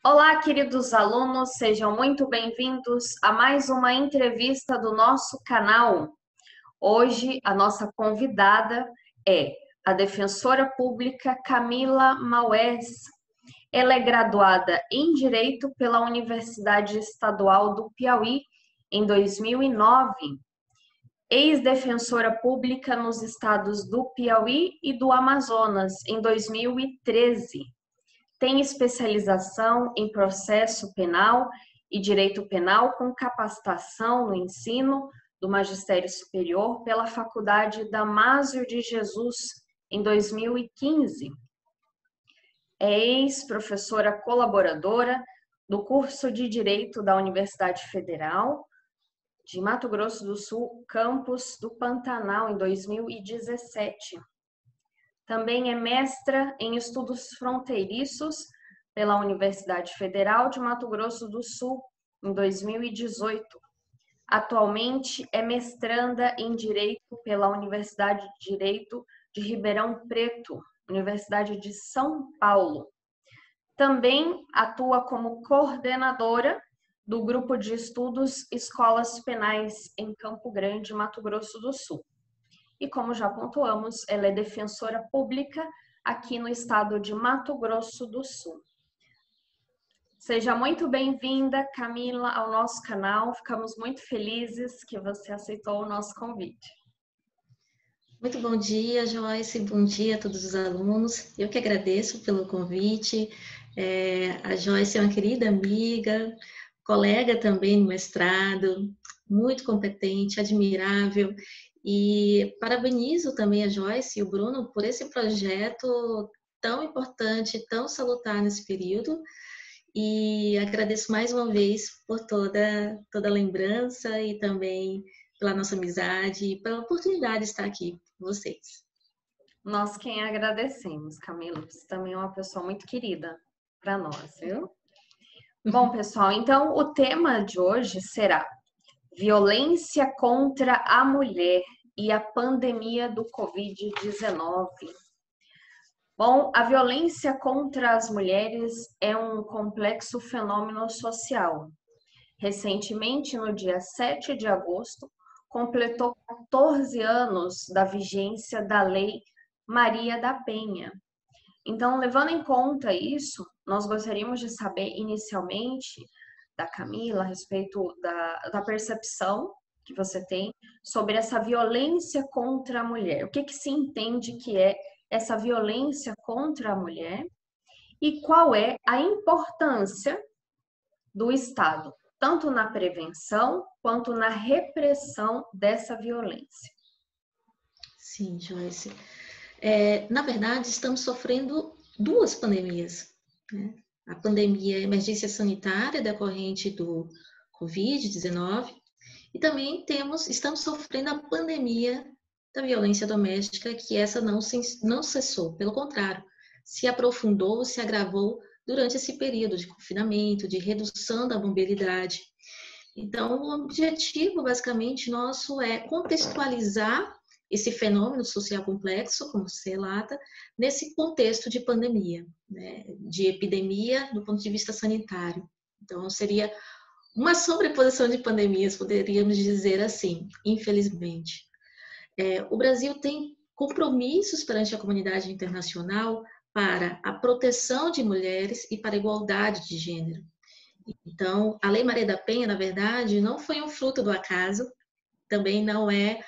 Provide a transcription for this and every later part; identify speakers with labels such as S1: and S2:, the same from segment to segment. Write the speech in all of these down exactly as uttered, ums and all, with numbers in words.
S1: Olá, queridos alunos, sejam muito bem-vindos a mais uma entrevista do nosso canal. Hoje, a nossa convidada é a defensora pública Camila Maués. Ela é graduada em Direito pela Universidade Estadual do Piauí em dois mil e nove, ex-defensora pública nos estados do Piauí e do Amazonas em dois mil e treze. Tem especialização em processo penal e direito penal com capacitação no ensino do magistério superior pela Faculdade Damásio de Jesus em dois mil e quinze. É ex-professora colaboradora do curso de Direito da Universidade Federal de Mato Grosso do Sul, campus do Pantanal, em dois mil e dezessete. Também é mestra em estudos fronteiriços pela Universidade Federal de Mato Grosso do Sul, em dois mil e dezoito. Atualmente é mestranda em Direito pela Universidade de Direito de Ribeirão Preto, Universidade de São Paulo. Também atua como coordenadora do Grupo de Estudos Escolas Penais em Campo Grande, Mato Grosso do Sul. E como já pontuamos, ela é defensora pública aqui no estado de Mato Grosso do Sul. Seja muito bem-vinda, Camila, ao nosso canal. Ficamos muito felizes que você aceitou o nosso convite.
S2: Muito bom dia, Joyce. Bom dia a todos os alunos. Eu que agradeço pelo convite. É, a Joyce é uma querida amiga, colega também no mestrado, muito competente, admirável. E parabenizo também a Joyce e o Bruno por esse projeto tão importante, tão salutar nesse período. E agradeço mais uma vez por toda, toda a lembrança e também pela nossa amizade e pela oportunidade de estar aqui com vocês.
S1: Nós quem agradecemos, Camila. Você também é uma pessoa muito querida para nós, viu? Bom, pessoal, então o tema de hoje será violência contra a mulher e a pandemia do covid dezenove. Bom, a violência contra as mulheres é um complexo fenômeno social. Recentemente, no dia sete de agosto, completou quatorze anos da vigência da Lei Maria da Penha. Então, levando em conta isso, nós gostaríamos de saber inicialmente da Camila a respeito da, da percepção que você tem sobre essa violência contra a mulher. O que, que se entende que é essa violência contra a mulher e qual é a importância do Estado, tanto na prevenção quanto na repressão dessa violência?
S2: Sim, Joyce. É, na verdade, estamos sofrendo duas pandemias, né? A pandemia, a emergência sanitária decorrente do covid dezenove e também temos, estamos sofrendo a pandemia da violência doméstica, que essa não, se, não cessou, pelo contrário, se aprofundou, se agravou durante esse período de confinamento, de redução da mobilidade. Então, o objetivo, basicamente, nosso é contextualizar esse fenômeno social complexo, como se relata, nesse contexto de pandemia, né, de epidemia do ponto de vista sanitário. Então, seria uma sobreposição de pandemias, poderíamos dizer assim, infelizmente. É, o Brasil tem compromissos perante a comunidade internacional para a proteção de mulheres e para a igualdade de gênero. Então, a Lei Maria da Penha, na verdade, não foi um fruto do acaso, também não é,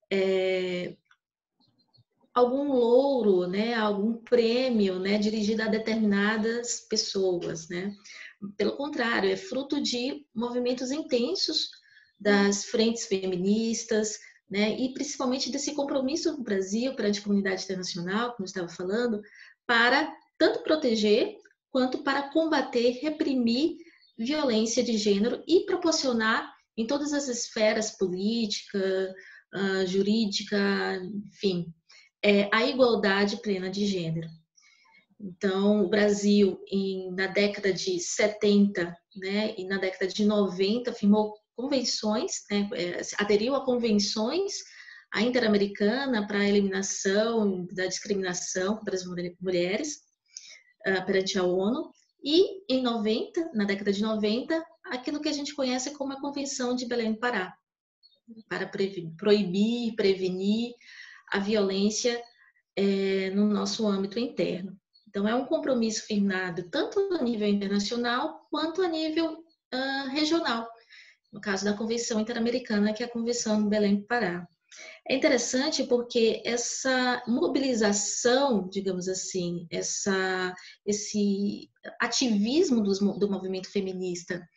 S2: é algum louro, né, algum prêmio, né, dirigido a determinadas pessoas, né? Pelo contrário, é fruto de movimentos intensos das frentes feministas, né, e principalmente desse compromisso do Brasil perante a comunidade internacional, como eu estava falando, para tanto proteger quanto para combater, reprimir violência de gênero e proporcionar em todas as esferas política, uh, jurídica, enfim, é, a igualdade plena de gênero. Então, o Brasil, em, na década de setenta, né, e na década de noventa, firmou convenções, né, aderiu a convenções, a Interamericana para a eliminação da discriminação contra as mulheres, uh, perante a ONU, E em noventa, na década de noventa, aquilo que a gente conhece como a Convenção de Belém do Pará, para proibir, prevenir a violência é, no nosso âmbito interno. Então, é um compromisso firmado tanto a nível internacional quanto a nível uh, regional, no caso da Convenção Interamericana, que é a Convenção de Belém do Pará. É interessante porque essa mobilização, digamos assim, essa, esse ativismo do, do movimento feminista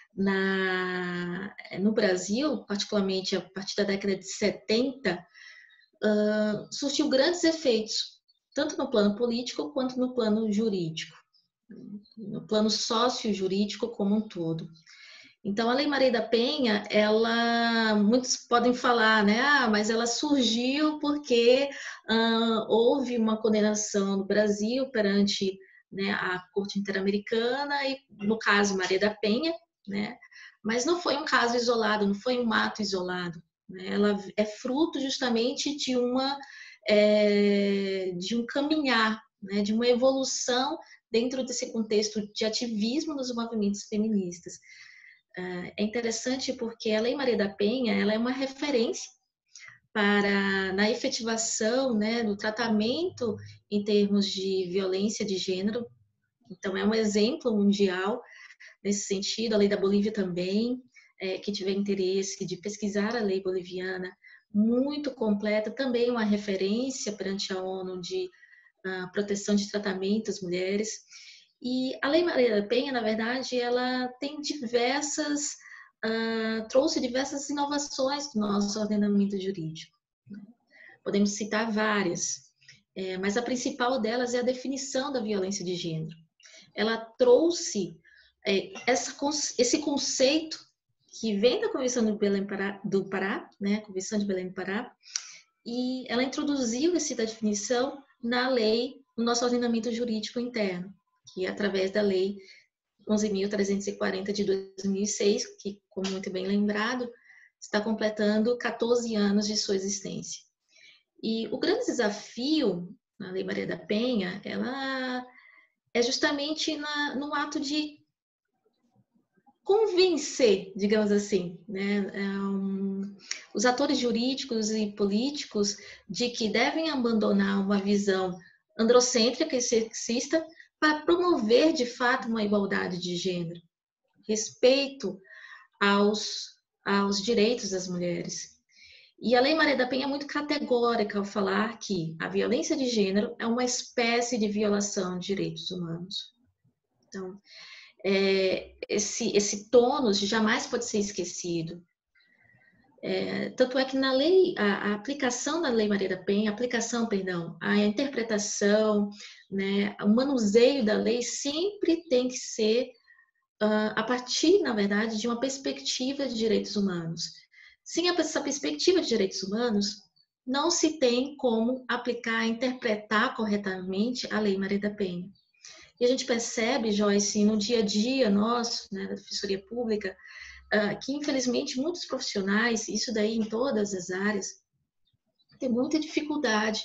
S2: na, no Brasil, particularmente a partir da década de setenta, uh, surtiu grandes efeitos, tanto no plano político quanto no plano jurídico, no plano sócio-jurídico como um todo. Então, a Lei Maria da Penha, ela, muitos podem falar, né, ah, mas ela surgiu porque uh, houve uma condenação no Brasil perante, né, a Corte Interamericana e, no caso, Maria da Penha, né, mas não foi um caso isolado, não foi um ato isolado, né, ela é fruto justamente de uma é, de um caminhar, né, de uma evolução dentro desse contexto de ativismo dos movimentos feministas. É interessante porque a Lei Maria da Penha, ela é uma referência para, na efetivação, né, no tratamento em termos de violência de gênero. Então, é um exemplo mundial nesse sentido. A lei da Bolívia também, é, quem tiver interesse de pesquisar a lei boliviana, muito completa, também uma referência perante a ONU de uh, proteção de tratamento às mulheres. E a Lei Maria da Penha, na verdade, ela tem diversas, uh, trouxe diversas inovações do nosso ordenamento jurídico. Podemos citar várias, é, mas a principal delas é a definição da violência de gênero. Ela trouxe é, essa, esse conceito que vem da Convenção do, Belém Pará, do Pará, né, a Convenção de Belém do Pará, e ela introduziu essa definição na lei, no nosso ordenamento jurídico interno, que é através da Lei onze mil trezentos e quarenta de dois mil e seis, que, como muito bem lembrado, está completando quatorze anos de sua existência. E o grande desafio na Lei Maria da Penha, ela é justamente na, no ato de convencer, digamos assim, né, um, os atores jurídicos e políticos de que devem abandonar uma visão androcêntrica e sexista para promover, de fato, uma igualdade de gênero, respeito aos, aos direitos das mulheres. E a Lei Maria da Penha é muito categórica ao falar que a violência de gênero é uma espécie de violação de direitos humanos. Então, é, esse, esse tônus jamais pode ser esquecido. É, tanto é que na lei, a, a aplicação da Lei Maria da Penha, a aplicação, perdão, a interpretação, né, o manuseio da lei sempre tem que ser uh, a partir, na verdade, de uma perspectiva de direitos humanos. Sem essa perspectiva de direitos humanos, não se tem como aplicar, interpretar corretamente a Lei Maria da Penha. E a gente percebe, Joyce, no dia a dia nosso, né, da Defensoria Pública, uh, que infelizmente muitos profissionais, isso daí em todas as áreas, têm muita dificuldade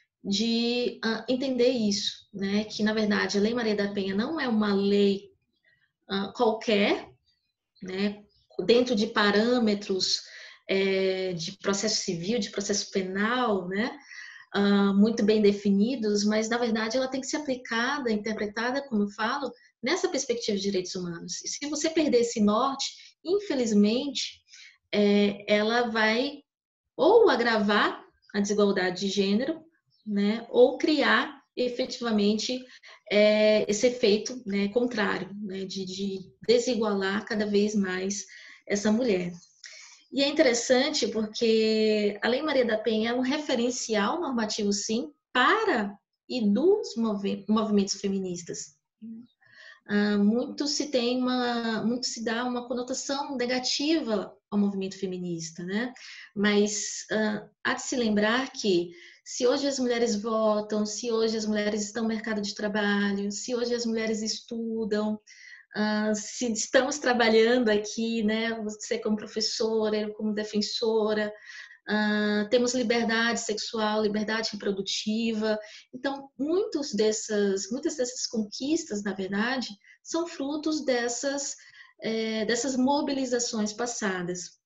S2: de uh, entender isso, né, que na verdade a Lei Maria da Penha não é uma lei uh, qualquer, né, dentro de parâmetros é, de processo civil, de processo penal, né, Uh, muito bem definidos, mas na verdade ela tem que ser aplicada, interpretada, como eu falo, nessa perspectiva de direitos humanos. E se você perder esse norte, infelizmente, é, ela vai ou agravar a desigualdade de gênero, né, ou criar efetivamente é, esse efeito, né, contrário, né, de, de desigualar cada vez mais essa mulher. E é interessante porque a Lei Maria da Penha é um referencial normativo, sim, para e dos movimentos feministas. Uh, muito se tem uma, muito se dá uma conotação negativa ao movimento feminista, né? Mas uh, há de se lembrar que se hoje as mulheres votam, se hoje as mulheres estão no mercado de trabalho, se hoje as mulheres estudam, Uh, se estamos trabalhando aqui, né, você como professora, eu como defensora, uh, temos liberdade sexual, liberdade reprodutiva. Então, muitos dessas, muitas dessas conquistas, na verdade, são frutos dessas, é, dessas mobilizações passadas.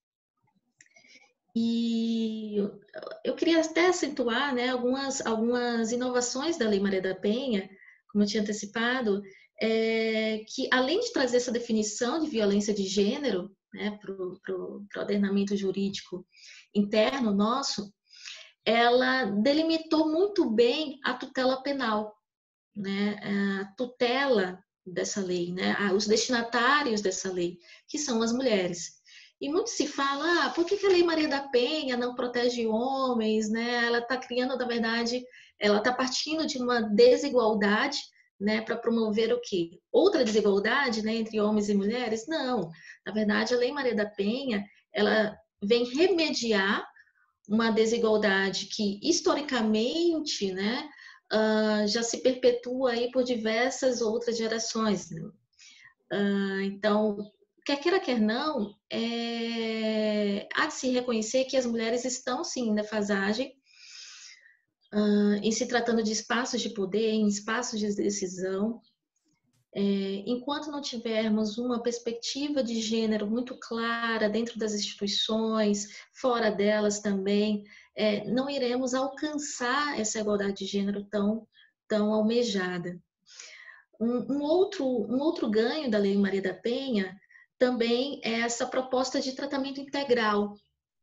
S2: E eu queria até acentuar, né, algumas, algumas inovações da Lei Maria da Penha, como eu tinha antecipado, é, que além de trazer essa definição de violência de gênero, né, para o ordenamento jurídico interno nosso, ela delimitou muito bem a tutela penal, né, a tutela dessa lei, né, os destinatários dessa lei, que são as mulheres. E muito se fala, ah, por que a Lei Maria da Penha não protege homens, né? Ela está criando, na verdade, ela está partindo de uma desigualdade, né, para promover o quê? Outra desigualdade, né, entre homens e mulheres? Não. Na verdade, a Lei Maria da Penha, ela vem remediar uma desigualdade que, historicamente, né, uh, já se perpetua aí por diversas outras gerações. Né? Uh, então, quer queira, quer não, é... há de se reconhecer que as mulheres estão, sim, em defasagem, uh, em se tratando de espaços de poder, em espaços de decisão. É, enquanto não tivermos uma perspectiva de gênero muito clara dentro das instituições, fora delas também, é, não iremos alcançar essa igualdade de gênero tão, tão almejada. Um, um, outro, um outro ganho da Lei Maria da Penha também é essa proposta de tratamento integral.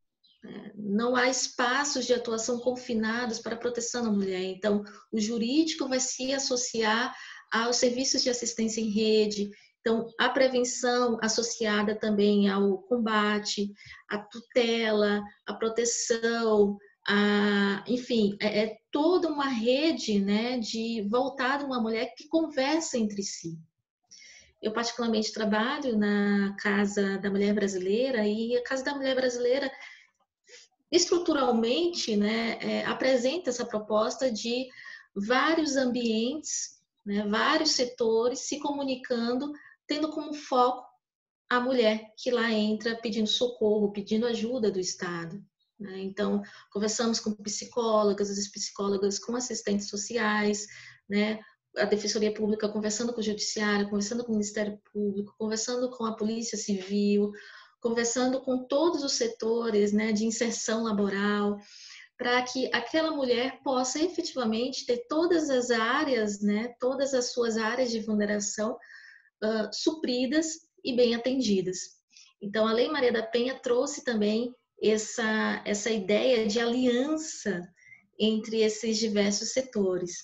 S2: Não há espaços de atuação confinados para a proteção da mulher. Então, o jurídico vai se associar aos serviços de assistência em rede. Então, a prevenção associada também ao combate, a tutela, a proteção, a, enfim, é, é toda uma rede, né, de voltada a uma mulher que conversa entre si. Eu particularmente trabalho na Casa da Mulher Brasileira e a Casa da Mulher Brasileira estruturalmente, né, é, apresenta essa proposta de vários ambientes, né, vários setores se comunicando, tendo como foco a mulher que lá entra pedindo socorro, pedindo ajuda do Estado. Né? Então, conversamos com psicólogas, as psicólogas com assistentes sociais, né? A Defensoria Pública conversando com o Judiciário, conversando com o Ministério Público, conversando com a Polícia Civil, conversando com todos os setores, né, de inserção laboral, para que aquela mulher possa efetivamente ter todas as áreas, né, todas as suas áreas de vulneração uh, supridas e bem atendidas. Então, a Lei Maria da Penha trouxe também essa, essa ideia de aliança entre esses diversos setores.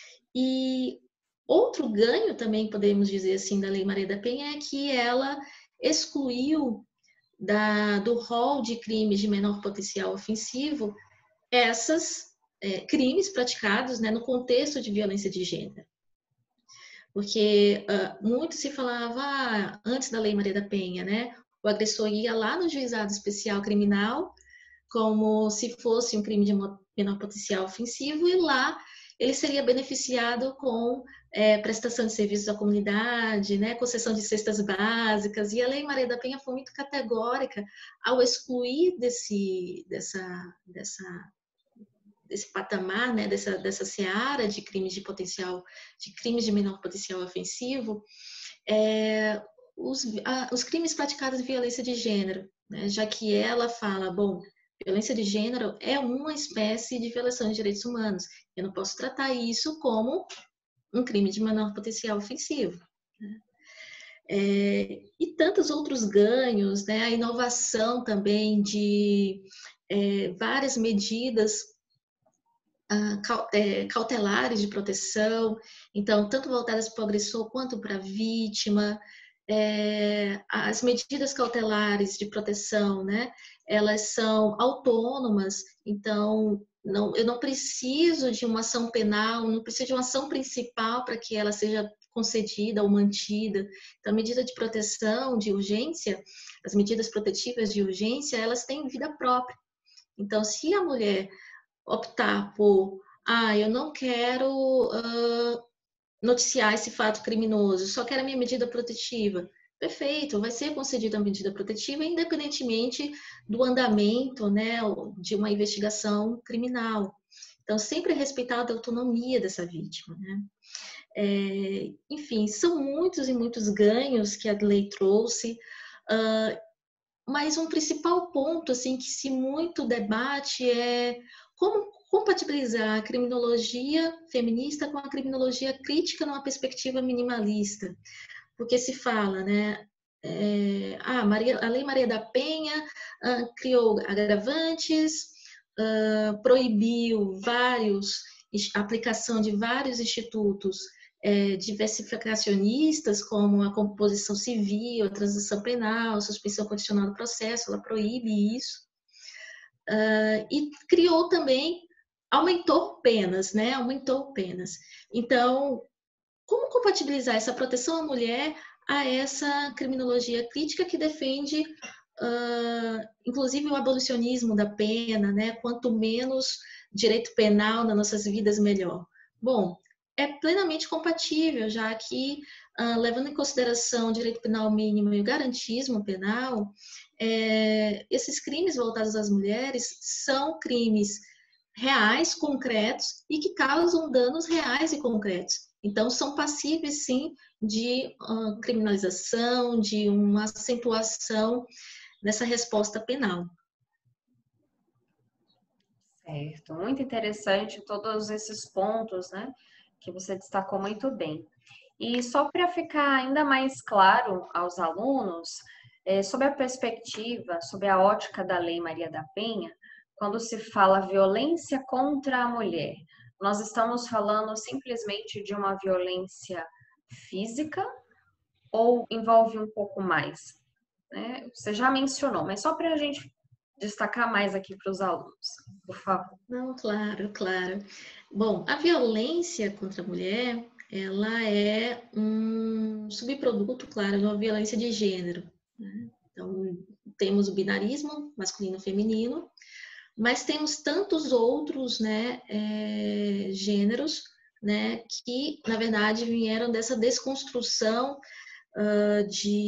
S2: E outro ganho também, podemos dizer assim, da Lei Maria da Penha é que ela excluiu Da, do rol de crimes de menor potencial ofensivo, essas é, crimes praticados, né, no contexto de violência de gênero. Porque uh, muito se falava ah, antes da Lei Maria da Penha, né, o agressor ia lá no juizado especial criminal como se fosse um crime de menor potencial ofensivo e lá ele seria beneficiado com é, prestação de serviços à comunidade, né, concessão de cestas básicas, e a Lei Maria da Penha foi muito categórica ao excluir desse, dessa, dessa, desse patamar, né, dessa, dessa seara de crimes de potencial, de crimes de menor potencial ofensivo, é, os, a, os crimes praticados de violência de gênero, né, já que ela fala, bom, violência de gênero é uma espécie de violação de direitos humanos. Eu não posso tratar isso como um crime de menor potencial ofensivo. Né? É, e tantos outros ganhos, né? A inovação também de é, várias medidas ah, é, cautelares de proteção, então, tanto voltadas para o agressor quanto para a vítima. É, as medidas cautelares de proteção, né? Elas são autônomas, então não, eu não preciso de uma ação penal, não preciso de uma ação principal para que ela seja concedida ou mantida. Então, a medida de proteção, de urgência, as medidas protetivas de urgência, elas têm vida própria. Então, se a mulher optar por, ah, eu não quero uh, noticiar esse fato criminoso, só quero a minha medida protetiva, perfeito, vai ser concedida a medida protetiva independentemente do andamento, né, de uma investigação criminal. Então, sempre respeitada a autonomia dessa vítima, né? É, enfim, são muitos e muitos ganhos que a lei trouxe, uh, mas um principal ponto, assim, que se muito debate é como compatibilizar a criminologia feminista com a criminologia crítica numa perspectiva minimalista. Porque se fala, né, é, ah, Maria, a Lei Maria da Penha ah, criou agravantes, ah, proibiu vários, a aplicação de vários institutos é, diversificacionistas, como a composição civil, a transação penal, a suspensão condicional do processo, ela proíbe isso. Uh, e criou também, aumentou penas, né? Aumentou penas. Então, como compatibilizar essa proteção à mulher a essa criminologia crítica que defende, uh, inclusive, o abolicionismo da pena, né? Quanto menos direito penal nas nossas vidas, melhor. Bom, é plenamente compatível, já que, uh, levando em consideração o direito penal mínimo e o garantismo penal, é, esses crimes voltados às mulheres são crimes reais, concretos, e que causam danos reais e concretos. Então, são passíveis, sim, de uh, criminalização, de uma acentuação nessa resposta penal.
S1: Certo, muito interessante todos esses pontos, né, que você destacou muito bem. E só para ficar ainda mais claro aos alunos, é, sobre a perspectiva, sobre a ótica da Lei Maria da Penha, quando se fala violência contra a mulher, nós estamos falando simplesmente de uma violência física ou envolve um pouco mais? Né? Você já mencionou, mas só para a gente destacar mais aqui para os alunos, por favor.
S2: Não, claro, claro. Bom, a violência contra a mulher, ela é um subproduto, claro, de uma violência de gênero, né? Então, temos o binarismo masculino-feminino, mas temos tantos outros, né, é, gêneros, né, que, na verdade, vieram dessa desconstrução uh,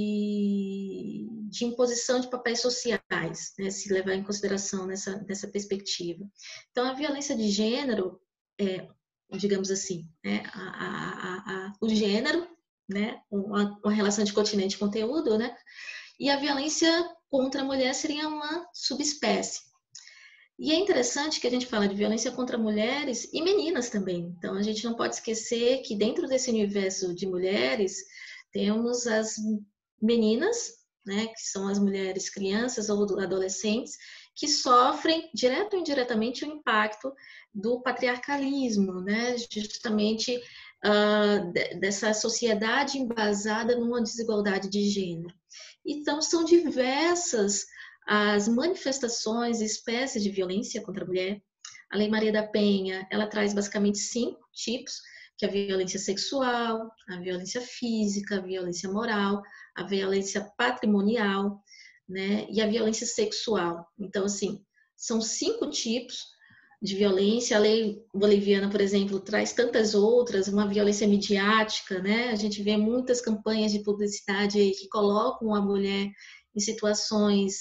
S2: de, de imposição de papéis sociais, né, se levar em consideração nessa, nessa perspectiva. Então, a violência de gênero, é, digamos assim, né, a, a, a, o gênero, né, uma, uma relação de continente e conteúdo, né, e a violência contra a mulher seria uma subespécie. E é interessante que a gente fala de violência contra mulheres e meninas também. Então, a gente não pode esquecer que dentro desse universo de mulheres, temos as meninas, né, que são as mulheres crianças ou adolescentes, que sofrem, direto ou indiretamente, o impacto do patriarcalismo, né, justamente uh, dessa sociedade embasada numa desigualdade de gênero. Então, são diversas as manifestações e espécies de violência contra a mulher. A Lei Maria da Penha, ela traz basicamente cinco tipos, que é a violência sexual, a violência física, a violência moral, a violência patrimonial, né, e a violência sexual. Então, assim, são cinco tipos de violência. A lei boliviana, por exemplo, traz tantas outras, uma violência midiática, né? A gente vê muitas campanhas de publicidade aí que colocam a mulher em situações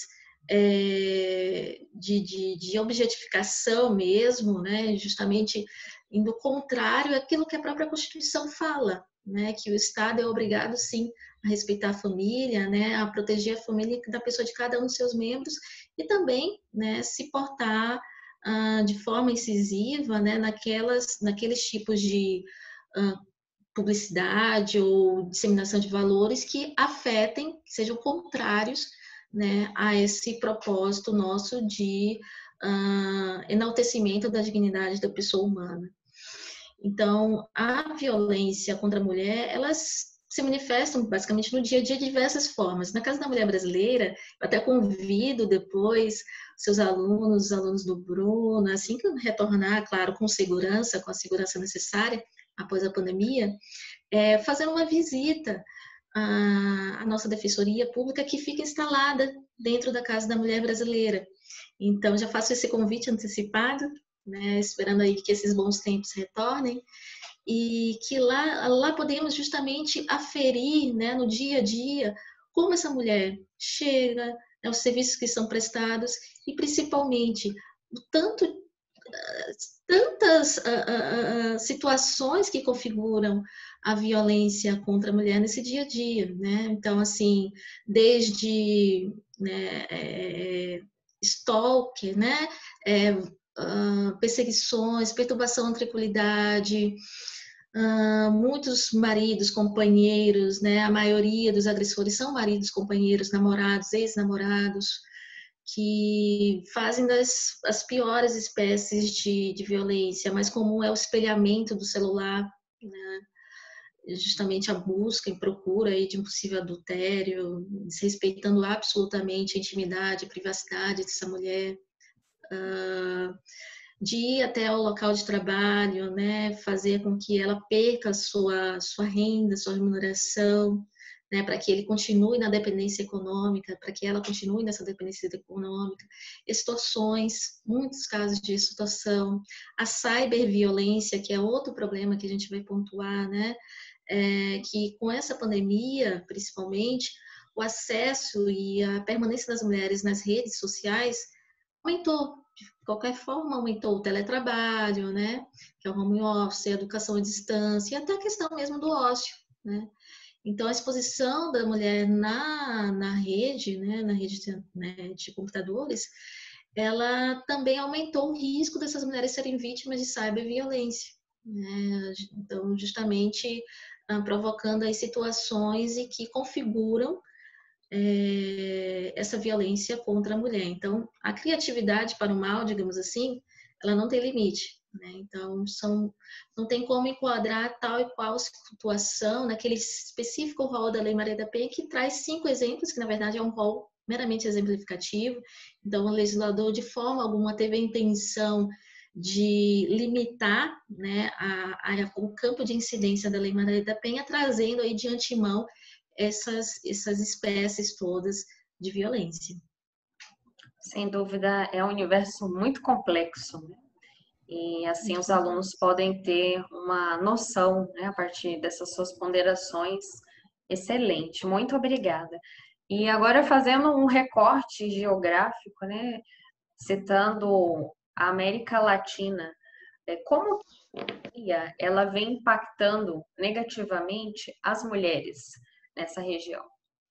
S2: é, de, de, de objetificação mesmo, né? Justamente indo contrário àquilo que a própria Constituição fala, né? Que o Estado é obrigado, sim, a respeitar a família, né? A proteger a família da pessoa de cada um dos seus membros e também, né, se portar Uh, de forma incisiva, né, naquelas, naqueles tipos de uh, publicidade ou disseminação de valores que afetem, que sejam contrários, né, a esse propósito nosso de uh, enaltecimento da dignidade da pessoa humana. Então, a violência contra a mulher, elas se manifestam basicamente no dia a dia de diversas formas. Na Casa da Mulher Brasileira, eu até convido depois seus alunos, os alunos do Bruno, assim que retornar, claro, com segurança, com a segurança necessária após a pandemia, é, fazer uma visita à, à nossa Defensoria Pública que fica instalada dentro da Casa da Mulher Brasileira. Então, já faço esse convite antecipado, né, esperando aí que esses bons tempos retornem, e que lá, lá podemos justamente aferir, né, no dia a dia como essa mulher chega, né, os serviços que são prestados e, principalmente, o tanto, tantas uh, uh, situações que configuram a violência contra a mulher nesse dia a dia, né? Então, assim, desde, né, é, stalker, né, é, uh, perseguições, perturbação da tranquilidade, uh, muitos maridos, companheiros, né, a maioria dos agressores são maridos, companheiros, namorados, ex-namorados, que fazem das as piores espécies de, de violência. A mais comum é o espelhamento do celular, né? Justamente a busca e procura aí de um possível adultério, desrespeitando absolutamente a intimidade, a privacidade dessa mulher, uh, de ir até o local de trabalho, né, fazer com que ela perca a sua, sua renda, sua remuneração, né, para que ele continue na dependência econômica, para que ela continue nessa dependência econômica, extorsões, muitos casos de extorsão, a cyberviolência, que é outro problema que a gente vai pontuar, né, é, que com essa pandemia, principalmente, o acesso e a permanência das mulheres nas redes sociais aumentou, de qualquer forma aumentou o teletrabalho, né, que é o home office, a educação à distância, e até a questão mesmo do ócio, né. Então, a exposição da mulher na, na rede, né, na rede de, né, de computadores, ela também aumentou o risco dessas mulheres serem vítimas de cyberviolência, né? Então, justamente ah, provocando aí situações e que configuram é, essa violência contra a mulher. Então, a criatividade para o mal, digamos assim, ela não tem limite, né? Então, são, não tem como enquadrar tal e qual situação naquele específico rol da Lei Maria da Penha, que traz cinco exemplos, que na verdade é um rol meramente exemplificativo. Então, o legislador, de forma alguma, teve a intenção de limitar, né, a, a, o campo de incidência da Lei Maria da Penha, trazendo aí de antemão essas, essas espécies todas de violência.
S1: Sem dúvida, é um universo muito complexo, né? E assim os alunos podem ter uma noção, né, a partir dessas suas ponderações. Excelente, muito obrigada. E agora fazendo um recorte geográfico, né, citando a América Latina, como ela vem impactando negativamente as mulheres nessa região?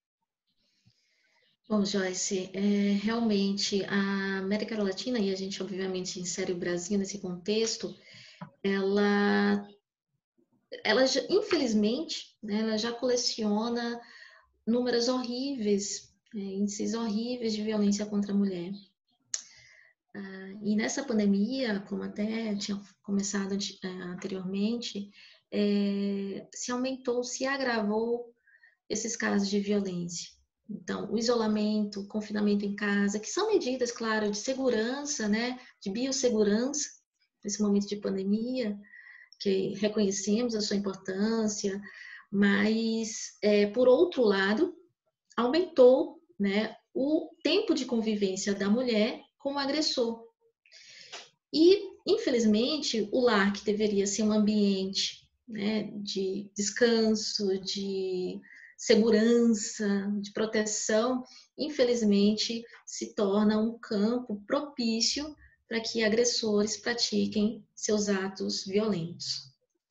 S2: Bom, Joyce, é, realmente a América Latina, e a gente obviamente insere o Brasil nesse contexto, ela, ela já, infelizmente, né, ela já coleciona números horríveis, é, índices horríveis de violência contra a mulher. Ah, e nessa pandemia, como até tinha começado anteriormente, é, se aumentou, se agravou esses casos de violência. Então, o isolamento, o confinamento em casa, que são medidas, claro, de segurança, né, de biossegurança, nesse momento de pandemia, que reconhecemos a sua importância, mas, é, por outro lado, aumentou, né, o tempo de convivência da mulher com o agressor. E, infelizmente, o lar, que deveria ser um ambiente, né, de descanso, de segurança, de proteção, infelizmente se torna um campo propício para que agressores pratiquem seus atos violentos.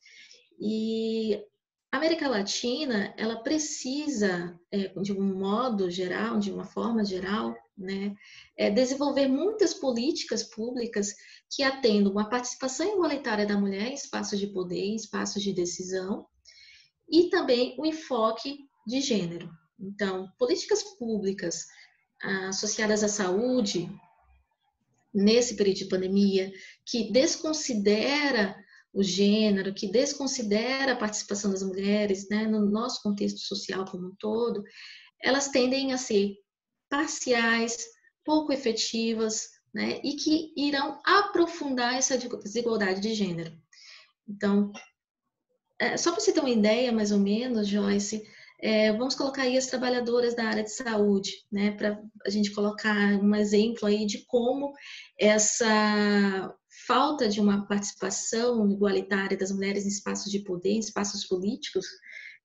S2: E a América Latina, ela precisa, de um modo geral, de uma forma geral, né, desenvolver muitas políticas públicas que atendam a participação igualitária da mulher em espaços de poder, em espaços de decisão, e também o enfoque de gênero. Então, políticas públicas associadas à saúde, nesse período de pandemia, que desconsidera o gênero, que desconsidera a participação das mulheres, né, no nosso contexto social como um todo, elas tendem a ser parciais, pouco efetivas, né, e que irão aprofundar essa desigualdade de gênero. Então, é, só para você ter uma ideia, mais ou menos, Joyce, é, vamos colocar aí as trabalhadoras da área de saúde, né, para a gente colocar um exemplo aí de como essa falta de uma participação igualitária das mulheres em espaços de poder, em espaços políticos,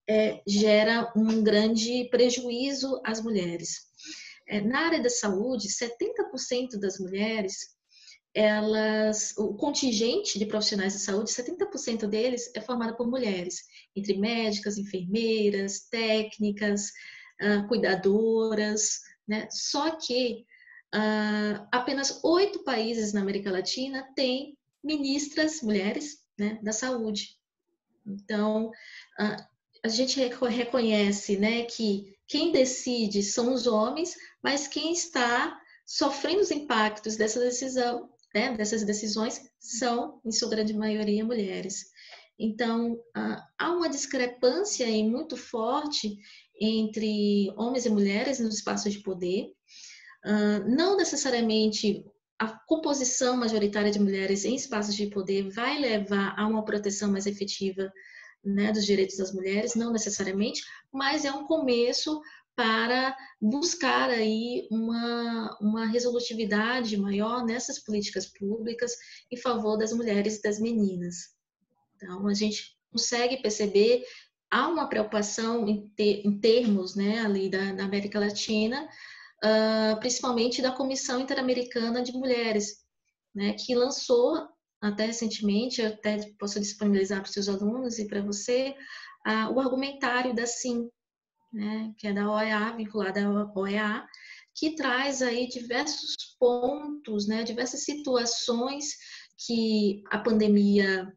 S2: é, gera um grande prejuízo às mulheres. É, na área da saúde, setenta por cento das mulheres, elas, o contingente de profissionais de saúde, setenta por cento deles é formado por mulheres, entre médicas, enfermeiras, técnicas, uh, cuidadoras, né? Só que uh, apenas oito países na América Latina têm ministras mulheres, né, da saúde. Então, uh, a gente reconhece, né, que quem decide são os homens, mas quem está sofrendo os impactos dessa decisão, né, dessas decisões, são, em sua grande maioria, mulheres. Então, há uma discrepância aí muito forte entre homens e mulheres nos espaços de poder. Não necessariamente a composição majoritária de mulheres em espaços de poder vai levar a uma proteção mais efetiva, né, dos direitos das mulheres, não necessariamente, mas é um começo para buscar aí uma, uma resolutividade maior nessas políticas públicas em favor das mulheres e das meninas. Então, a gente consegue perceber, há uma preocupação em, ter, em termos, né, ali da, da América Latina, uh, principalmente da Comissão Interamericana de Mulheres, né, que lançou até recentemente, eu até posso disponibilizar para os seus alunos e para você, uh, o argumentário da Sim, né, que é da O E A, vinculada à O E A, que traz aí diversos pontos, né, diversas situações que a pandemia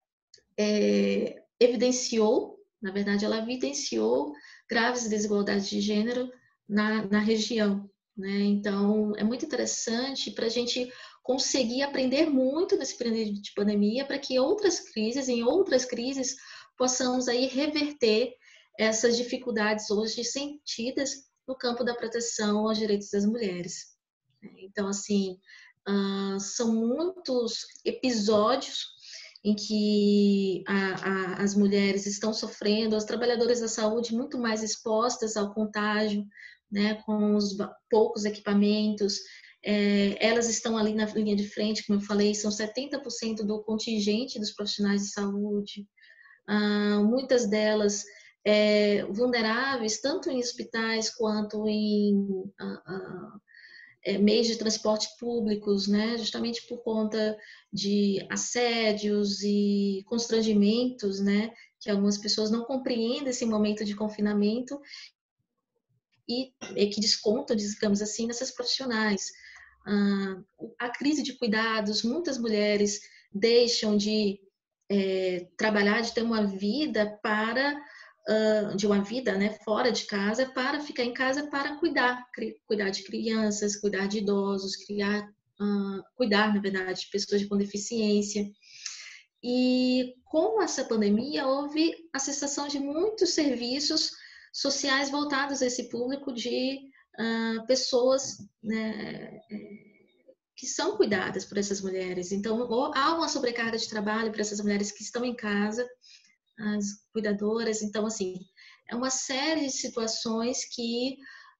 S2: é, evidenciou, na verdade, ela evidenciou graves desigualdades de gênero na, na região, né? Então, é muito interessante para a gente conseguir aprender muito nesse período de pandemia para que outras crises, em outras crises, possamos aí reverter essas dificuldades hoje sentidas no campo da proteção aos direitos das mulheres. Então, assim, uh, são muitos episódios em que a, a, as mulheres estão sofrendo, as trabalhadoras da saúde muito mais expostas ao contágio, né, com os poucos equipamentos, é, elas estão ali na linha de frente, como eu falei, são setenta por cento do contingente dos profissionais de saúde, ah, muitas delas é, vulneráveis, tanto em hospitais quanto em ah, ah, é, meios de transporte públicos, né, justamente por conta de assédios e constrangimentos, né, que algumas pessoas não compreendem esse momento de confinamento e, e que descontam, digamos assim, nessas profissionais. Ah, a crise de cuidados, muitas mulheres deixam de é, trabalhar, de ter uma vida para uh, de uma vida, né, fora de casa, para ficar em casa para cuidar, cuidar de crianças, cuidar de idosos, criar, uh, cuidar, na verdade, de pessoas com deficiência. E com essa pandemia houve a cessação de muitos serviços sociais voltados a esse público de uh, pessoas, né, que são cuidadas por essas mulheres. Então, há uma sobrecarga de trabalho para essas mulheres que estão em casa, as cuidadoras. Então, assim, é uma série de situações que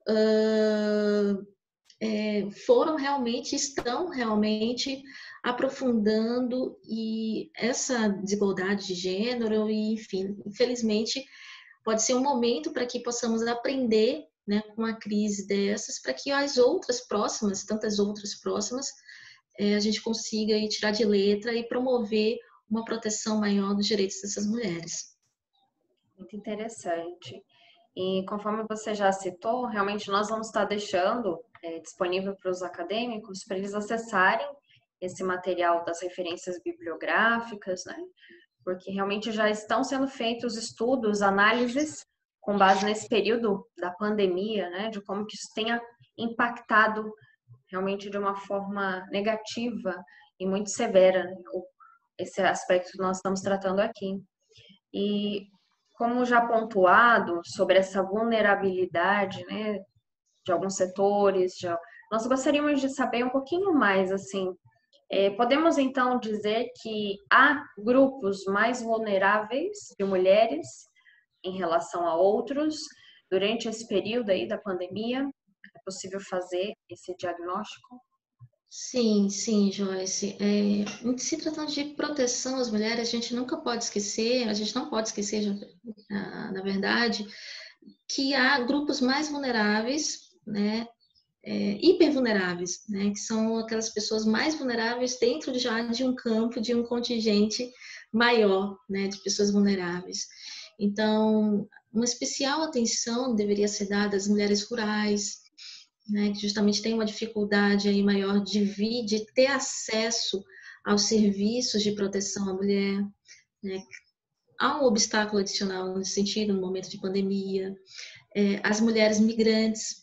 S2: uh, é, foram realmente, estão realmente aprofundando e essa desigualdade de gênero e, enfim, infelizmente, pode ser um momento para que possamos aprender, né, com uma crise dessas, para que as outras próximas, tantas outras próximas, é, a gente consiga aí, tirar de letra e promover uma proteção maior dos direitos dessas mulheres.
S1: Muito interessante. E conforme você já citou, realmente nós vamos estar deixando é, disponível para os acadêmicos, para eles acessarem esse material das referências bibliográficas, né? Porque realmente já estão sendo feitos estudos, análises, com base nesse período da pandemia, né? De como que isso tenha impactado realmente de uma forma negativa e muito severa, né? Esse aspecto que nós estamos tratando aqui. E como já pontuado sobre essa vulnerabilidade, né, de alguns setores, de... nós gostaríamos de saber um pouquinho mais, assim, é, podemos então dizer que há grupos mais vulneráveis de mulheres em relação a outros durante esse período aí da pandemia? É possível fazer esse diagnóstico?
S2: Sim, sim, Joyce. É, em se tratando de proteção às mulheres, a gente nunca pode esquecer, a gente não pode esquecer, na, na verdade, que há grupos mais vulneráveis, né, é, hipervulneráveis, né, que são aquelas pessoas mais vulneráveis dentro de, já de um campo, de um contingente maior, né, de pessoas vulneráveis. Então, uma especial atenção deveria ser dada às mulheres rurais, né, que justamente tem uma dificuldade aí maior de vir, de ter acesso aos serviços de proteção à mulher, né. Há um obstáculo adicional nesse sentido, no momento de pandemia. É, as mulheres migrantes,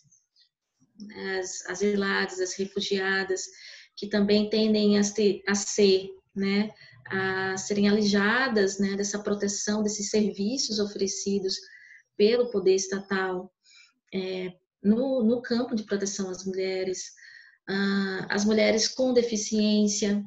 S2: as asiladas, as refugiadas, que também tendem a, ter, a ser, né, a serem alijadas, né, dessa proteção, desses serviços oferecidos pelo poder estatal, é, no, no campo de proteção às mulheres, ah, as mulheres com deficiência,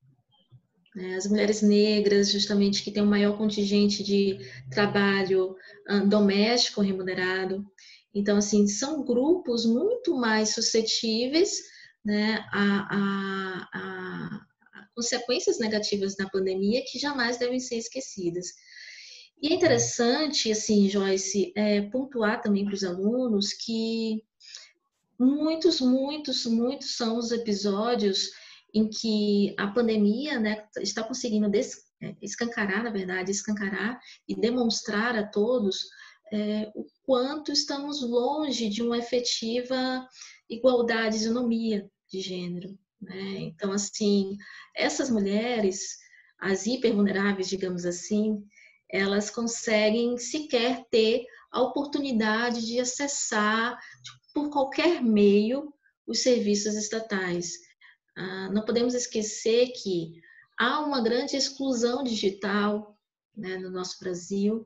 S2: né, as mulheres negras, justamente, que têm um maior contingente de trabalho ah, doméstico remunerado. Então, assim, são grupos muito mais suscetíveis, né, a, a, a, a consequências negativas da pandemia que jamais devem ser esquecidas. E é interessante, assim, Joyce, é, pontuar também para os alunos que muitos, muitos, muitos são os episódios em que a pandemia, né, está conseguindo des, escancarar, na verdade, escancarar e demonstrar a todos é, o quanto estamos longe de uma efetiva igualdade, isonomia de gênero, né? Então, assim, essas mulheres, as hipervulneráveis, digamos assim, elas conseguem sequer ter a oportunidade de acessar por qualquer meio os serviços estatais. Ah, não podemos esquecer que há uma grande exclusão digital, né, no nosso Brasil.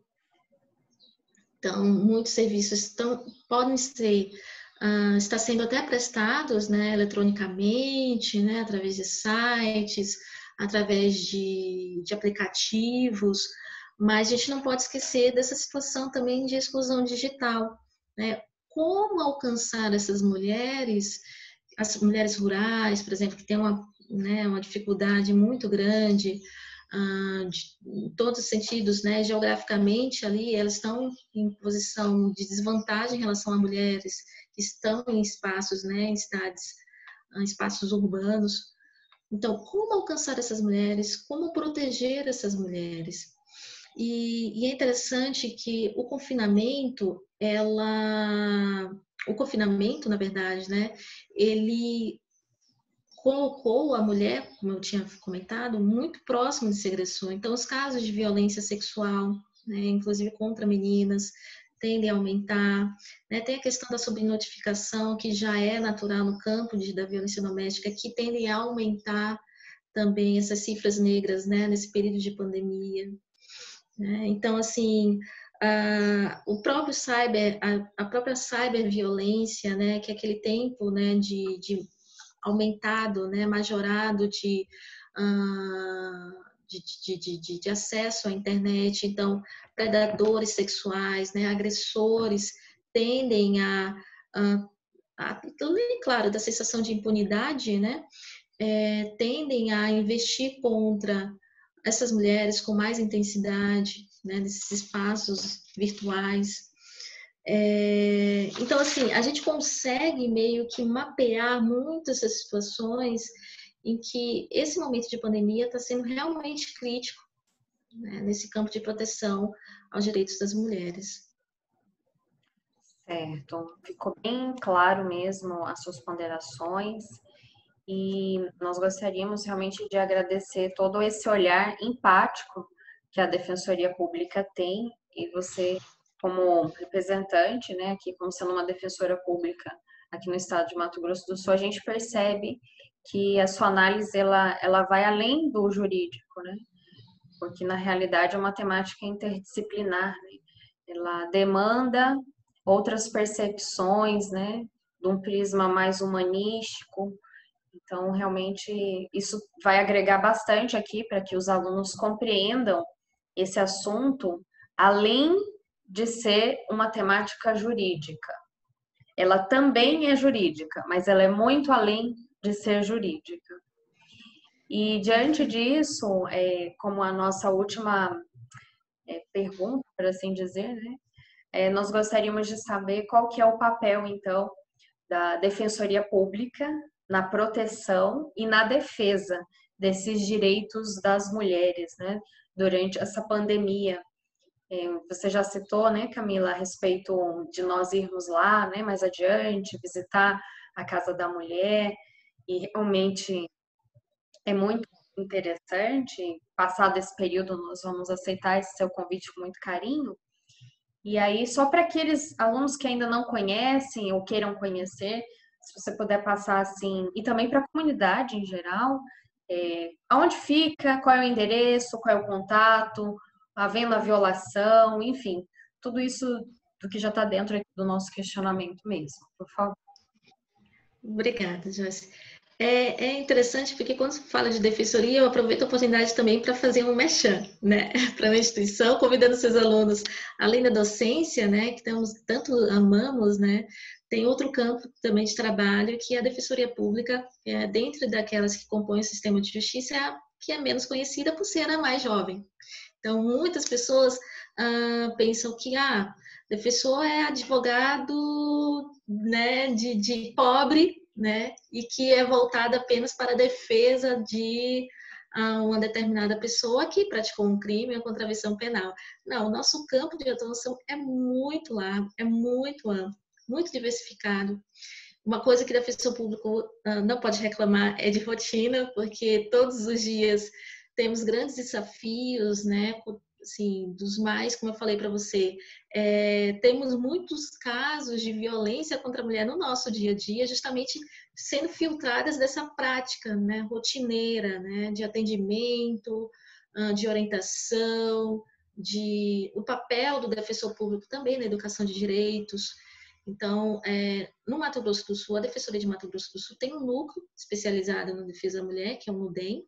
S2: Então, muitos serviços estão, podem ser, uh, está sendo até prestados, né, eletronicamente, né, através de sites, através de, de aplicativos, mas a gente não pode esquecer dessa situação também de exclusão digital, né? Como alcançar essas mulheres, as mulheres rurais, por exemplo, que têm uma, né, uma dificuldade muito grande, uh, de, em todos os sentidos, né, geograficamente ali, elas estão em posição de desvantagem em relação a mulheres que estão em espaços, né, em cidades, em espaços urbanos. Então, como alcançar essas mulheres? Como proteger essas mulheres? E, e é interessante que o confinamento, ela, o confinamento, na verdade, né, ele colocou a mulher, como eu tinha comentado, muito próximo de ser agressor. Então, os casos de violência sexual, né, inclusive contra meninas, tendem a aumentar. Né? Tem a questão da subnotificação, que já é natural no campo de, da violência doméstica, que tendem a aumentar também essas cifras negras, né, nesse período de pandemia. Né? Então, assim, a, o próprio cyber, a, a própria cyberviolência, né, que é aquele tempo, né, de, de aumentado, né, majorado de, uh, de, de, de, de, de acesso à internet. Então, predadores sexuais, né, agressores tendem a, a, a, claro, da sensação de impunidade, né, é, tendem a investir contra essas mulheres com mais intensidade, né, nesses espaços virtuais. É, então, assim, a gente consegue meio que mapear muitas essas situações em que esse momento de pandemia está sendo realmente crítico, né, nesse campo de proteção aos direitos das mulheres.
S1: Certo, ficou bem claro mesmo as suas ponderações e nós gostaríamos realmente de agradecer todo esse olhar empático que a Defensoria Pública tem e você, como representante, né, aqui como sendo uma defensora pública aqui no estado de Mato Grosso do Sul, a gente percebe que a sua análise ela, ela vai além do jurídico, né, porque na realidade é uma temática interdisciplinar, né, ela demanda outras percepções, né, de um prisma mais humanístico. Então, realmente, isso vai agregar bastante aqui para que os alunos compreendam esse assunto, além de ser uma temática jurídica. Ela também é jurídica, mas ela é muito além de ser jurídica. E diante disso, é, como a nossa última é, pergunta, por assim dizer, né, é, nós gostaríamos de saber qual que é o papel, então, da Defensoria Pública na proteção e na defesa desses direitos das mulheres, né, durante essa pandemia. É, você já citou, né, Camila, a respeito de nós irmos lá, né, mais adiante, visitar a Casa da Mulher, e realmente é muito interessante. Passado esse período, nós vamos aceitar esse seu convite com muito carinho. E aí, só para aqueles alunos que ainda não conhecem ou queiram conhecer, se você puder passar assim, e também para a comunidade em geral, é, aonde fica, qual é o endereço, qual é o contato, havendo a violação, enfim, tudo isso do que já está dentro aqui do nosso questionamento mesmo, por favor.
S2: Obrigada, Joyce. É, é interessante porque quando se fala de defensoria, eu aproveito a oportunidade também para fazer um merchan, né, para a instituição, convidando seus alunos, além da docência, né, que temos, tanto amamos, né, tem outro campo também de trabalho, que é a defensoria pública, é, dentro daquelas que compõem o sistema de justiça, é a que é menos conhecida por ser a mais jovem. Então, muitas pessoas ah, pensam que, ah, defensor é advogado, né, de, de pobre, né, e que é voltada apenas para a defesa de uh, uma determinada pessoa que praticou um crime ou contravenção penal. Não, o nosso campo de atuação é muito largo, é muito amplo, muito diversificado. Uma coisa que o defensor público uh, não pode reclamar é de rotina, porque todos os dias temos grandes desafios, né, assim, dos mais, como eu falei para você, é, temos muitos casos de violência contra a mulher no nosso dia a dia, justamente sendo filtradas dessa prática, né, rotineira, né, de atendimento, de orientação, de o papel do defensor público também na educação de direitos. Então, é, no Mato Grosso do Sul, a Defensoria de Mato Grosso do Sul tem um núcleo especializado na defesa da mulher, que é o NUDEM.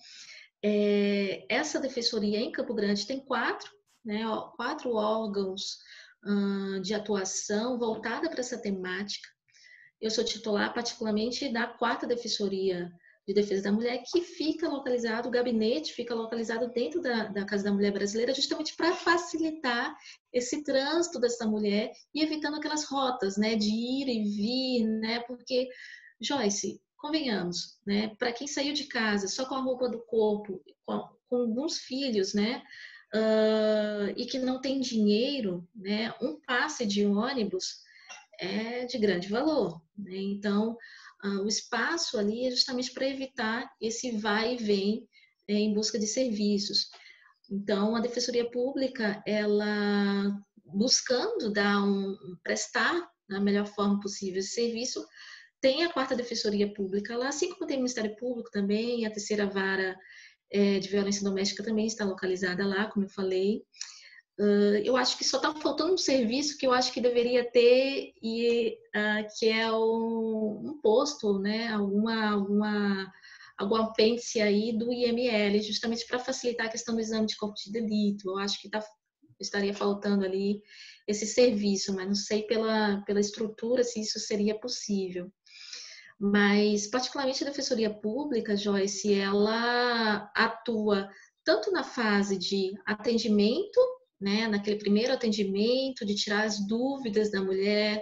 S2: É, essa defensoria em Campo Grande tem quatro, né, quatro órgãos hum, de atuação voltada para essa temática. Eu sou titular, particularmente, da quarta Defensoria de Defesa da Mulher, que fica localizado, o gabinete fica localizado dentro da, da Casa da Mulher Brasileira, justamente para facilitar esse trânsito dessa mulher e evitando aquelas rotas, né, de ir e vir, né, porque, Joyce, convenhamos, né, para quem saiu de casa só com a roupa do corpo, com, com alguns filhos, né, uh, e que não tem dinheiro, né, um passe de ônibus é de grande valor, né? Então, uh, o espaço ali é justamente para evitar esse vai e vem é, em busca de serviços. Então, a Defensoria Pública, ela buscando dar um, prestar da melhor forma possível esse serviço, tem a quarta Defensoria Pública lá, assim como tem o Ministério Público também, a terceira vara é, de violência doméstica também está localizada lá, como eu falei. Uh, eu acho que só está faltando um serviço que eu acho que deveria ter, e uh, que é um, um posto, né, alguma, alguma, algum apêndice aí do I M L, justamente para facilitar a questão do exame de corpo de delito. Eu acho que tá, estaria faltando ali esse serviço, mas não sei pela, pela estrutura se isso seria possível. Mas, particularmente, a Defensoria Pública, Joyce, ela atua tanto na fase de atendimento, né, naquele primeiro atendimento, de tirar as dúvidas da mulher,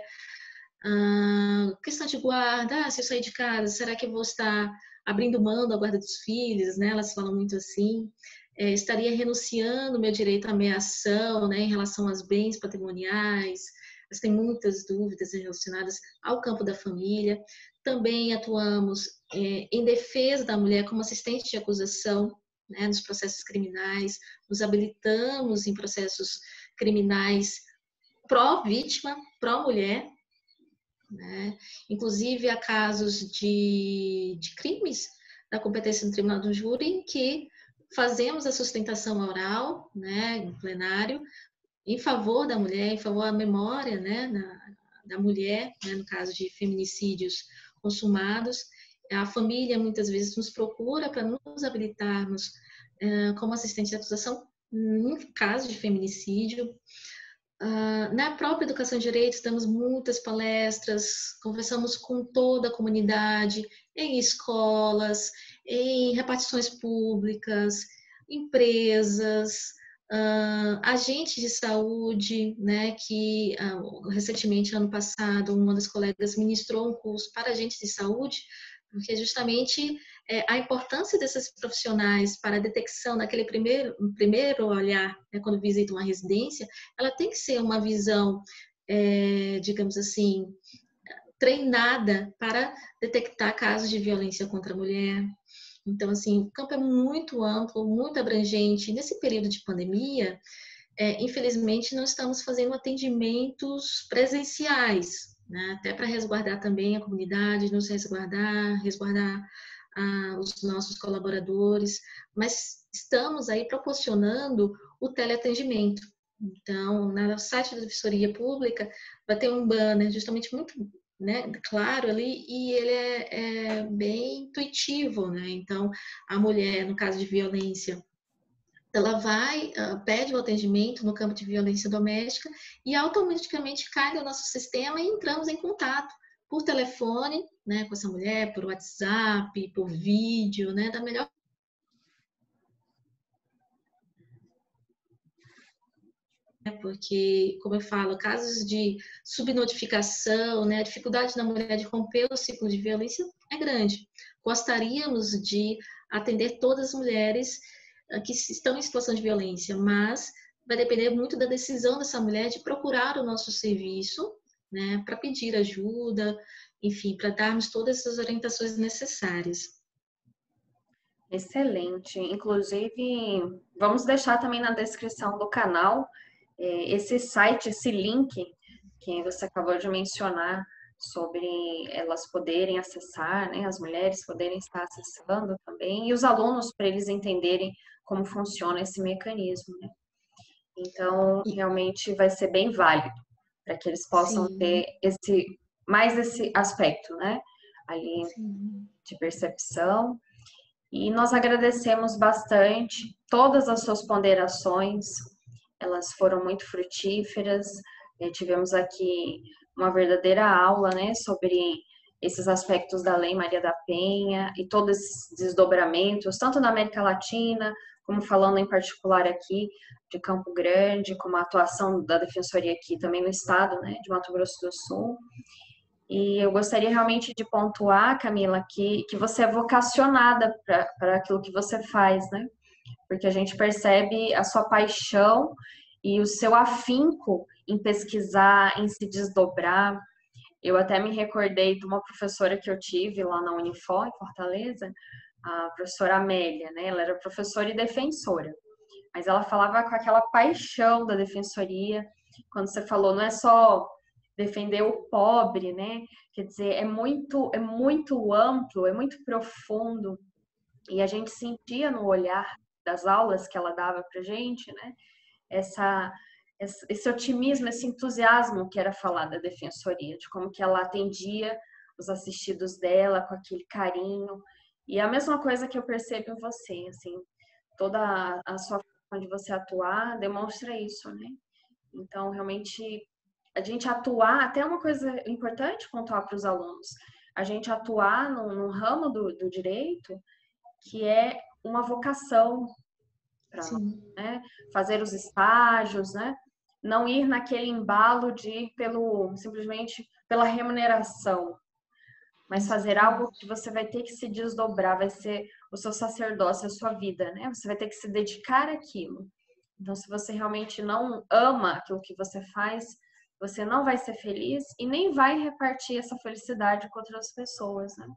S2: ah, questão de guarda, ah, se eu sair de casa, será que eu vou estar abrindo mão da guarda dos filhos, né, elas falam muito assim, é, estaria renunciando meu direito à meação, né, em relação aos bens patrimoniais, elas têm muitas dúvidas relacionadas ao campo da família. Também atuamos é, em defesa da mulher como assistente de acusação, né, nos processos criminais, nos habilitamos em processos criminais pró-vítima, pró-mulher, né? Inclusive há casos de, de crimes da competência do Tribunal do Júri em que fazemos a sustentação oral, né, em plenário, em favor da mulher, em favor da memória, né, na, da mulher, né, no caso de feminicídios consumados. A família muitas vezes nos procura para nos habilitarmos uh, como assistente de acusação em caso de feminicídio. Uh, na própria Educação de Direitos, damos muitas palestras, conversamos com toda a comunidade, em escolas, em repartições públicas, empresas, uh, agentes de saúde, né, que uh, recentemente, ano passado, uma das colegas ministrou um curso para agentes de saúde, porque justamente é, a importância desses profissionais para a detecção naquele primeiro, primeiro olhar, né, quando visitam uma residência, ela tem que ser uma visão, é, digamos assim, treinada para detectar casos de violência contra a mulher. Então, assim, o campo é muito amplo, muito abrangente. Nesse período de pandemia, é, infelizmente, não estamos fazendo atendimentos presenciais, né? Até para resguardar também a comunidade, nos resguardar, resguardar ah, os nossos colaboradores, mas estamos aí proporcionando o teleatendimento. Então, no site da Defensoria Pública vai ter um banner justamente muito, né, claro ali, e ele é, é bem intuitivo, né? Então, a mulher, no caso de violência, ela vai, uh, pede o atendimento no campo de violência doméstica e automaticamente cai no nosso sistema e entramos em contato por telefone, né, com essa mulher, por WhatsApp, por vídeo, né, da melhor. Porque, como eu falo, casos de subnotificação, né, a dificuldade da mulher de romper o ciclo de violência é grande. Gostaríamos de atender todas as mulheres que estão em situação de violência, mas vai depender muito da decisão dessa mulher de procurar o nosso serviço, né, para pedir ajuda, enfim, para darmos todas essas orientações necessárias.
S1: Excelente. Inclusive, vamos deixar também na descrição do canal esse site, esse link que você acabou de mencionar, sobre elas poderem acessar, né, as mulheres poderem estar acessando também, e os alunos para eles entenderem como funciona esse mecanismo, né? Então, realmente vai ser bem válido para que eles possam
S2: Sim.
S1: ter esse mais esse aspecto, né, ali
S2: Sim.
S1: de percepção. E nós agradecemos bastante todas as suas ponderações, elas foram muito frutíferas. Tivemos aqui uma verdadeira aula, né, sobre esses aspectos da Lei Maria da Penha e todos esses desdobramentos, tanto na América Latina, como falando em particular aqui de Campo Grande, como a atuação da Defensoria aqui também no estado, né, de Mato Grosso do Sul. E eu gostaria realmente de pontuar, Camila, que, que você é vocacionada para aquilo que você faz, né? Porque a gente percebe a sua paixão e o seu afinco em pesquisar, em se desdobrar. Eu até me recordei de uma professora que eu tive lá na Unifor, em Fortaleza, a professora Amélia, né? Ela era professora e defensora, mas ela falava com aquela paixão da defensoria. Quando você falou, não é só defender o pobre, né? Quer dizer, é muito, é muito amplo, é muito profundo, e a gente sentia no olhar das aulas que ela dava pra gente, né? Essa, esse otimismo, esse entusiasmo que era falar da defensoria, de como que ela atendia os assistidos dela com aquele carinho. E é a mesma coisa que eu percebo em você, assim, toda a sua forma de você atuar demonstra isso, né? Então, realmente, a gente atuar, até uma coisa importante pontuar para os alunos, a gente atuar no, no ramo do, do direito, que é uma vocação para nós, né? Fazer os estágios, né? Não ir naquele embalo de ir pelo, simplesmente pela remuneração, mas fazer algo que você vai ter que se desdobrar, vai ser o seu sacerdócio, a sua vida, né? Você vai ter que se dedicar àquilo. Então, se você realmente não ama aquilo que você faz, você não vai ser feliz e nem vai repartir essa felicidade com outras pessoas, né?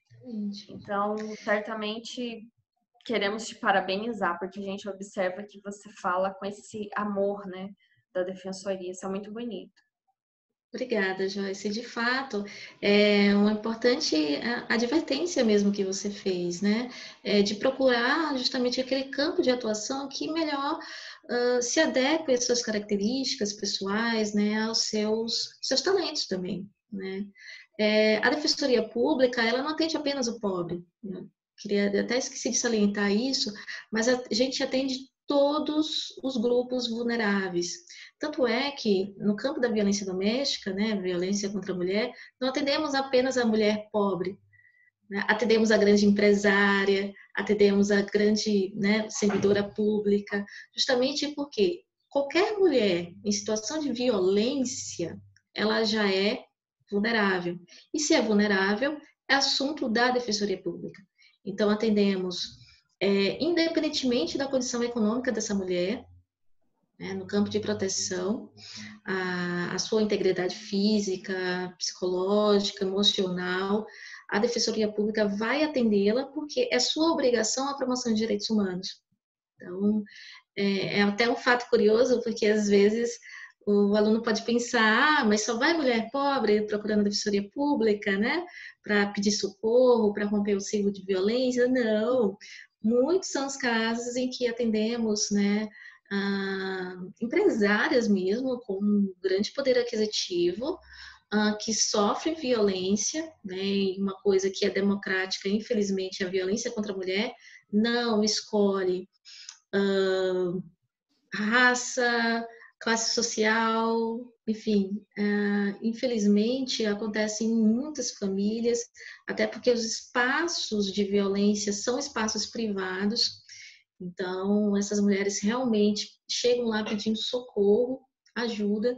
S1: Então, certamente queremos te parabenizar, porque a gente observa que você fala com esse amor, né, da defensoria. Isso é muito bonito.
S2: Obrigada, Joyce. De fato, é uma importante advertência mesmo que você fez, né? É de procurar justamente aquele campo de atuação que melhor uh, se adeque às suas características pessoais, né? Aos seus, seus talentos também, né? É, a Defensoria Pública, ela não atende apenas o pobre, né? Queria até esqueci de salientar isso, mas a gente atende todos os grupos vulneráveis. Tanto é que, no campo da violência doméstica, né, violência contra a mulher, não atendemos apenas a mulher pobre, né? Atendemos a grande empresária, atendemos a grande, né, servidora pública, justamente porque qualquer mulher em situação de violência, ela já é vulnerável. E se é vulnerável, é assunto da Defensoria Pública. Então, atendemos, é, independentemente da condição econômica dessa mulher, né, no campo de proteção, a, a sua integridade física, psicológica, emocional, a Defensoria Pública vai atendê-la porque é sua obrigação a promoção de direitos humanos. Então, é, é até um fato curioso, porque às vezes o aluno pode pensar, ah, mas só vai mulher pobre procurando a Defensoria Pública, né, para pedir socorro, para romper o ciclo de violência. Não, muitos são os casos em que atendemos, né, ah, empresárias mesmo, com um grande poder aquisitivo, ah, que sofrem violência, né, e uma coisa que é democrática, infelizmente, a violência contra a mulher não escolhe ah, raça, classe social, enfim, uh, infelizmente acontece em muitas famílias, até porque os espaços de violência são espaços privados, então essas mulheres realmente chegam lá pedindo socorro, ajuda,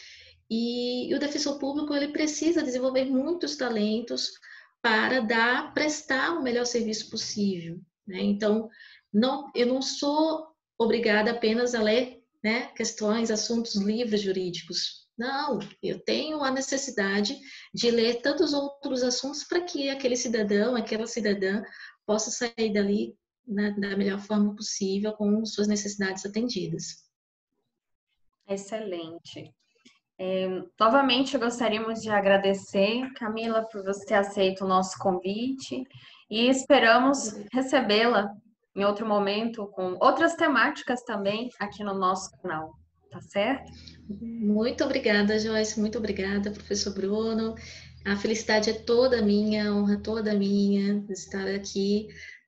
S2: e, e o defensor público ele precisa desenvolver muitos talentos para dar, prestar o melhor serviço possível, né? Então, não, eu não sou obrigada apenas a ler, né, questões, assuntos, livros jurídicos. Não, eu tenho a necessidade de ler tantos outros assuntos para que aquele cidadão, aquela cidadã possa sair dali, né, da melhor forma possível com suas necessidades atendidas.
S1: Excelente. É, novamente, gostaríamos de agradecer, Camila, por você ter aceito o nosso convite e esperamos recebê-la em outro momento com outras temáticas também aqui no nosso canal, tá certo?
S2: Muito obrigada, Joyce, muito obrigada, professor Bruno. A felicidade é toda minha, a honra toda minha de estar aqui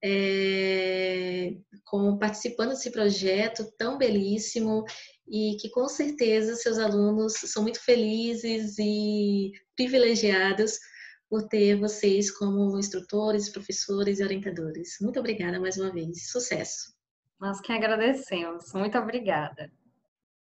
S2: é, com, participando desse projeto tão belíssimo e que com certeza seus alunos são muito felizes e privilegiados por ter vocês como instrutores, professores e orientadores. Muito obrigada mais uma vez. Sucesso!
S1: Nós que agradecemos. Muito obrigada.